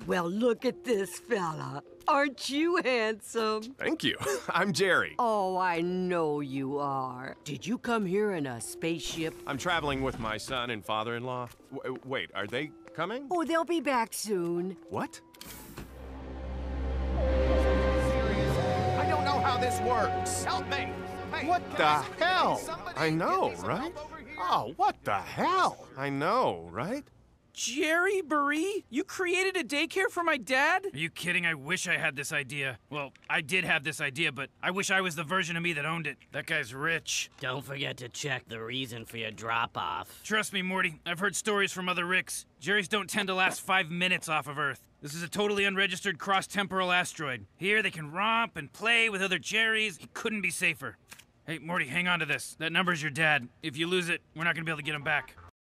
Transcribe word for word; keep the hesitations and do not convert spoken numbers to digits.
Well, look at this fella. Aren't you handsome? Thank you. I'm Jerry. Oh, I know you are. Did you come here in a spaceship? I'm traveling with my son and father-in-law. W wait, are they coming? Oh, they'll be back soon. What? I don't know how this works. Help me! Hey, what the hell? I know, right? Oh, what the hell? I know, right? Jerry Baree? You created a daycare for my dad? Are you kidding? I wish I had this idea. Well, I did have this idea, but I wish I was the version of me that owned it. That guy's rich. Don't forget to check the reason for your drop-off. Trust me, Morty. I've heard stories from other Ricks. Jerry's don't tend to last five minutes off of Earth. This is a totally unregistered cross-temporal asteroid. Here they can romp and play with other Jerrys. He couldn't be safer. Hey, Morty, hang on to this. That number's your dad. If you lose it, we're not gonna be able to get him back.